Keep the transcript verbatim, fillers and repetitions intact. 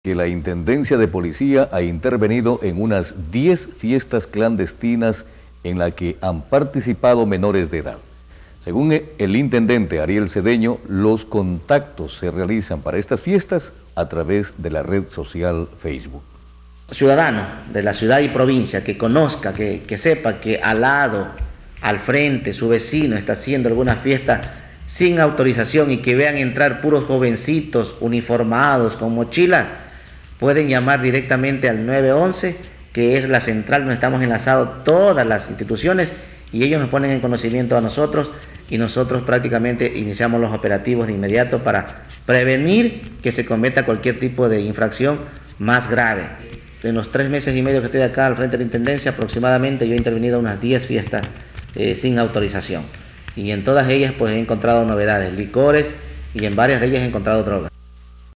Que la Intendencia de Policía ha intervenido en unas diez fiestas clandestinas en las que han participado menores de edad. Según el intendente Ariel Cedeño, los contactos se realizan para estas fiestas a través de la red social Facebook. Ciudadano de la ciudad y provincia que conozca, que, que sepa que al lado, al frente, su vecino está haciendo alguna fiesta sin autorización y que vean entrar puros jovencitos uniformados con mochilas, pueden llamar directamente al nueve once, que es la central donde estamos enlazados todas las instituciones, y ellos nos ponen en conocimiento a nosotros y nosotros prácticamente iniciamos los operativos de inmediato para prevenir que se cometa cualquier tipo de infracción más grave. En los tres meses y medio que estoy acá al frente de la Intendencia, aproximadamente yo he intervenido en unas diez fiestas eh, sin autorización. Y en todas ellas pues he encontrado novedades, licores, y en varias de ellas he encontrado drogas.